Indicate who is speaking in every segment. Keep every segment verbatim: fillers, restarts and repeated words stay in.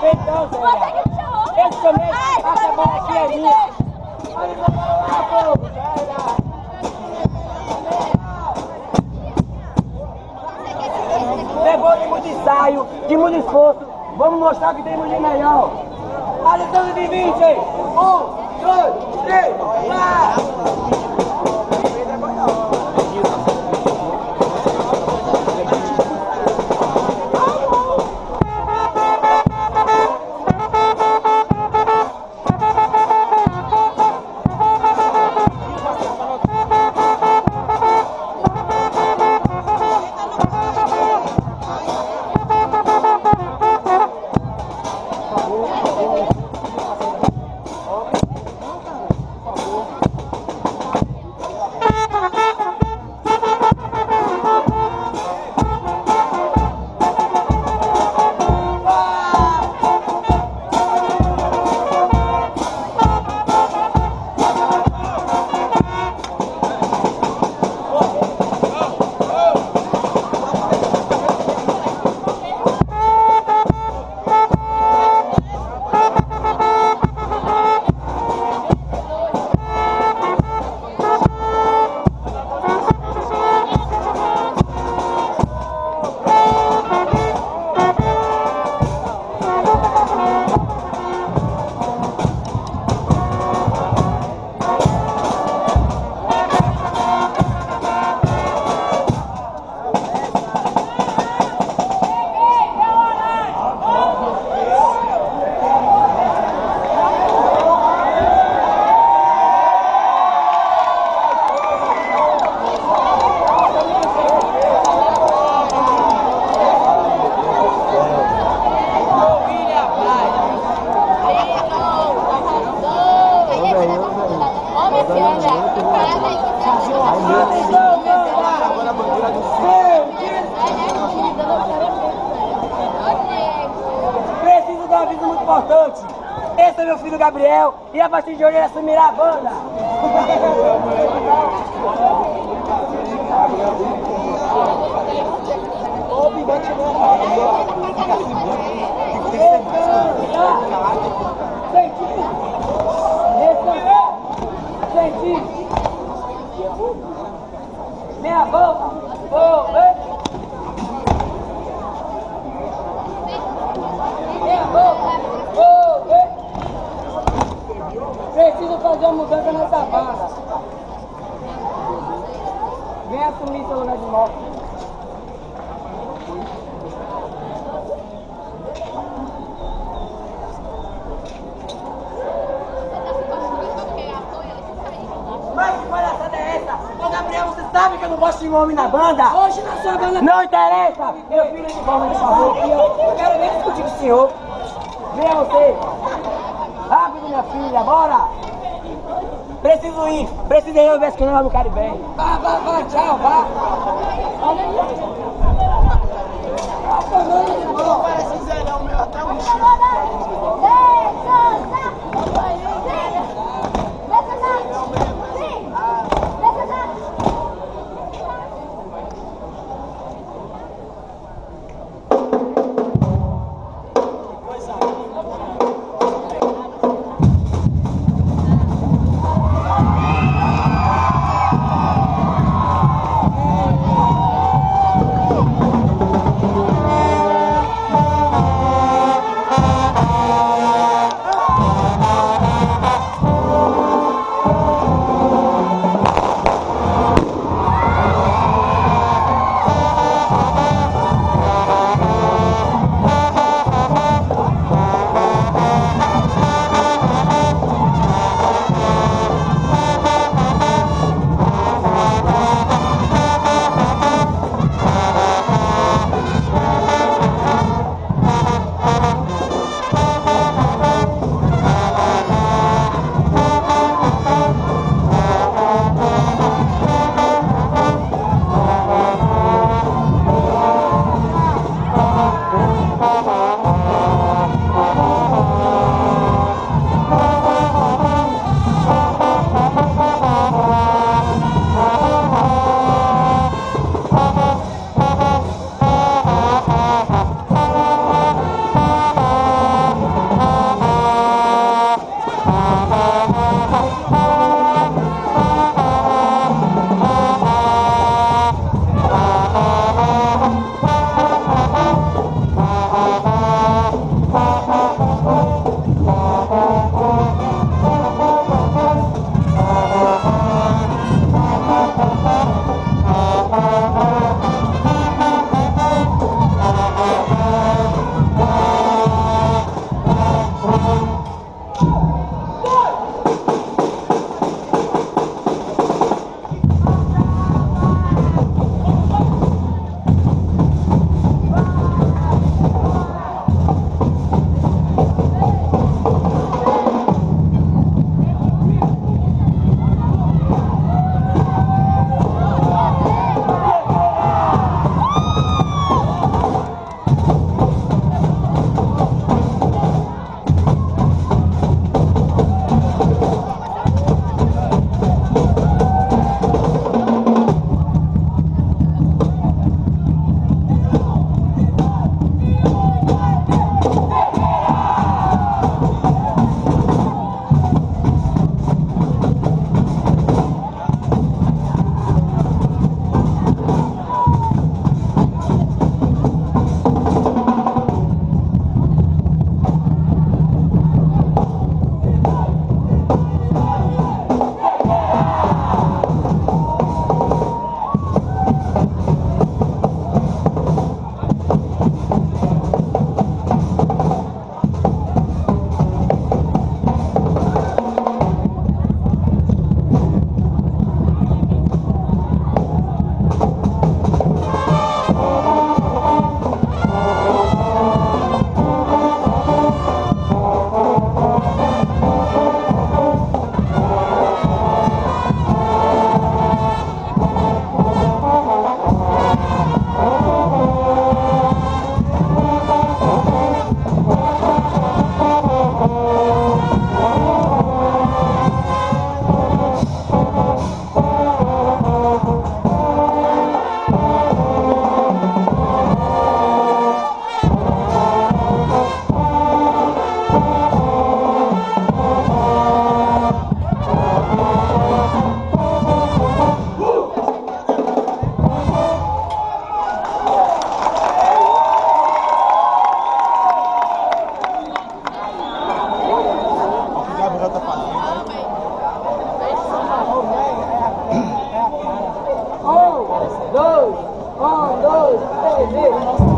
Speaker 1: respeito não, Zé.
Speaker 2: Você que me chamou.
Speaker 1: Eu te chamei,
Speaker 2: Ai,
Speaker 1: passa a bola aqui, é minha. Olha o jogo lá, povo. Levou de muito ensaio, de muito esforço. Vamos mostrar que temos de melhor. Alessandro de vinte. Um, dois, três, vai! Preciso dar um aviso muito importante. Esse é meu filho Gabriel e a partir de hoje ele assumirá a banda. Senti. Minha boca. Oh, vem. Minha boca. Oh, vem. Preciso fazer uma mudança nessa banda. Vem assumir seu lugar de morte. Mas que palhaçada é essa? Ô Gabriel, você sabe que eu não gosto de homem na banda? Hoje na sua banda... Não interessa! Meu filho de forma de favor aqui, ó. Eu quero nem discutir com o senhor. Venha você. Rápido, minha filha, bora! Preciso ir. Preciso ir ver se eu no Caribe. Vá, vá, vá, tchau, vá. Não parece Zé não, meu, até um
Speaker 3: Thank you.
Speaker 1: dois, um, dois, três, e...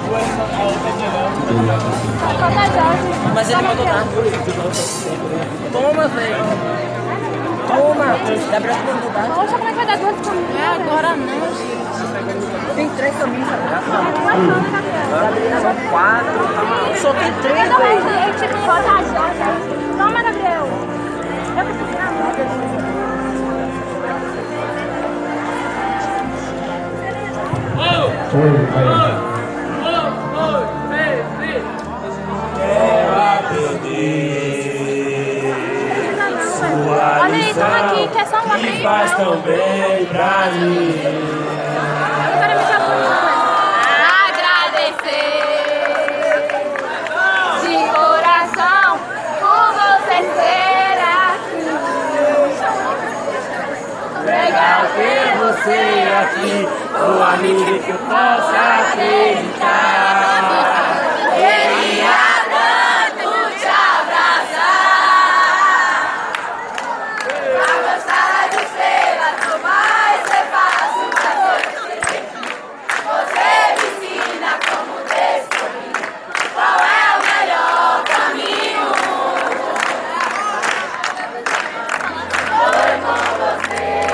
Speaker 1: Mas ele mandou dar. Toma, velho. Toma. Dá pra tu mandar.
Speaker 2: Poxa, como é que vai dar duas camisas? É, agora não.
Speaker 1: Tem três camisas. São quatro. Só tem três, velho.
Speaker 2: Eu tive que botar a Jorge. Toma, Gabriel. Eu preciso tirar a olha aí, toma aqui, quer só uma
Speaker 3: que faz tão bem pra mim.
Speaker 2: Eu quero me chamar. Agradecer de coração por você ser aqui.
Speaker 3: Legal ter você aqui, o amigo que eu possa acreditar.
Speaker 2: Queria tanto te abraçar. Pra gostar de estrelas, não vai ser fácil, mas você me ensina como descobrir qual é o melhor caminho. Foi com você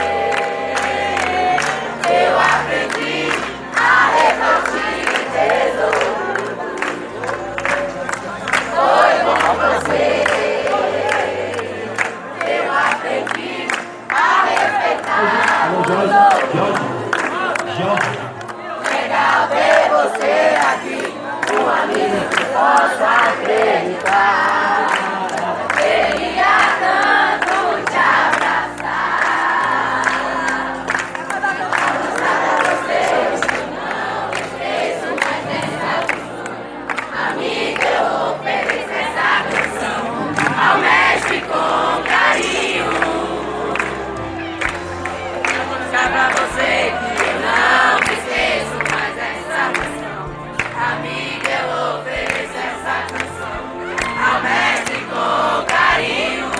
Speaker 2: eu aprendi a refletir e resolver. Foi com você eu aprendi a respeitar os outros. Legal ter você aqui, um amigo que possa acreditar. Queria tanto te abraçar. Você não esqueço mais dessa canção. Amiga, eu vou oferecer essa canção ao mestre com carinho. Vou mostrar pra você que eu não me esqueço mais dessa canção. Amiga, eu vou oferecer essa canção ao mestre com carinho.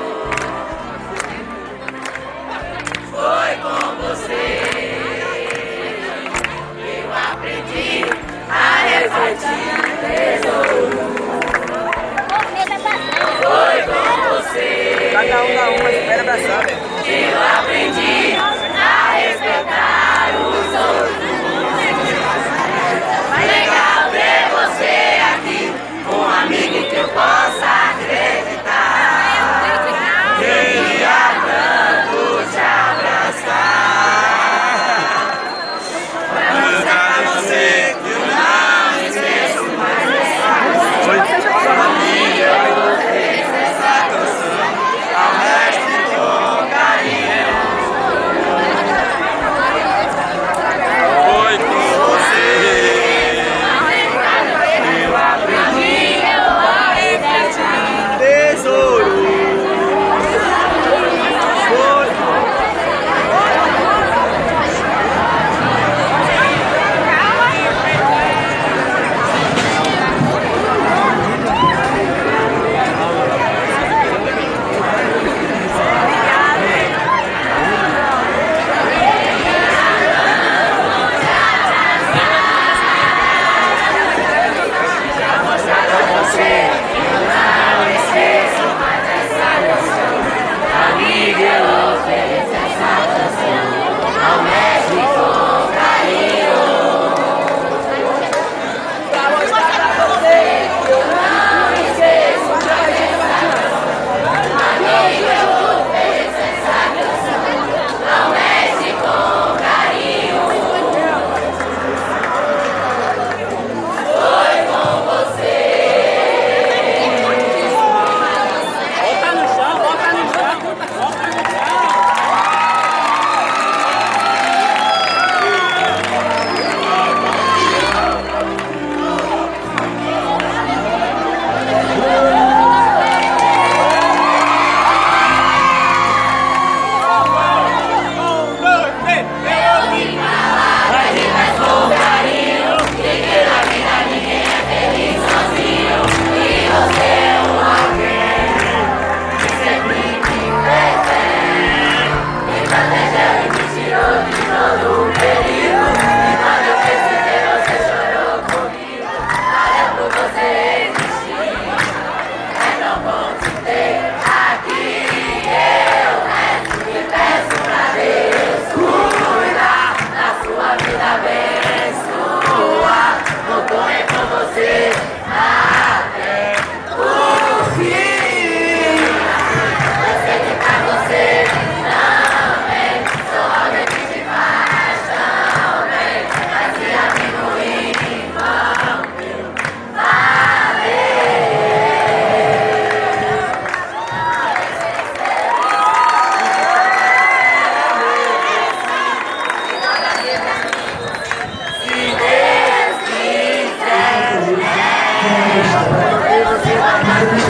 Speaker 2: Foi com você eu aprendi a refletir e resolver. Foi com você
Speaker 1: Cada um dá uma, espera abraçar, velho.
Speaker 2: eu aprendi a respeitar os outros. Legal ter você aqui, um amigo que eu possa acreditar. Queria tanto te abraçar. Pra mostrar pra você que eu não me esqueço mais dessa amiga, eu vou oferecer essa canção ao mestre com carinho.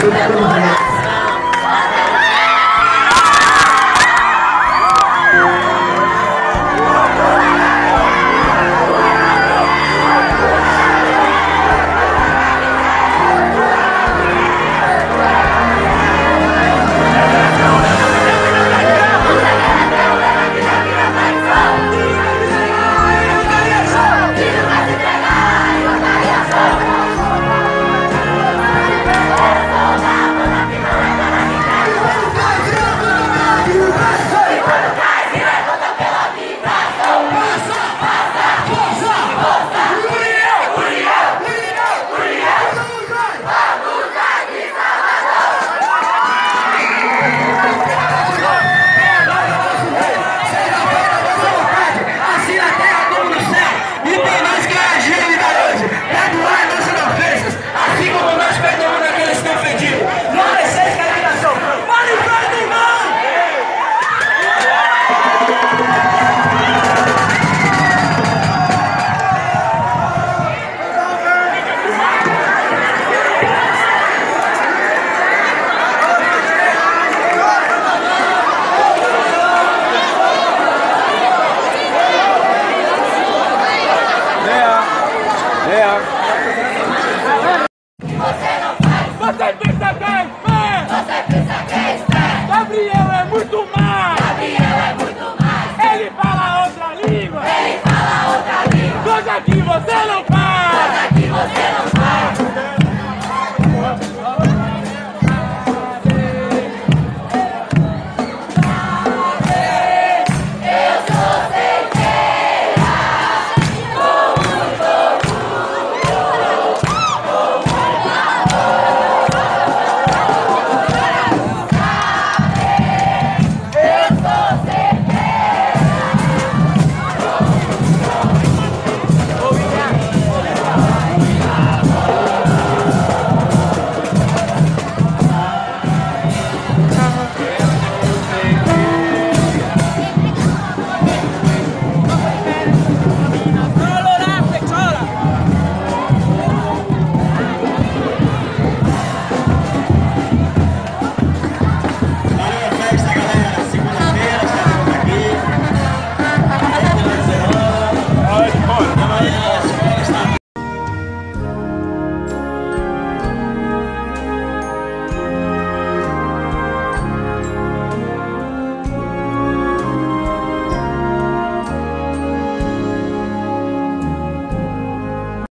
Speaker 3: vida do mundo.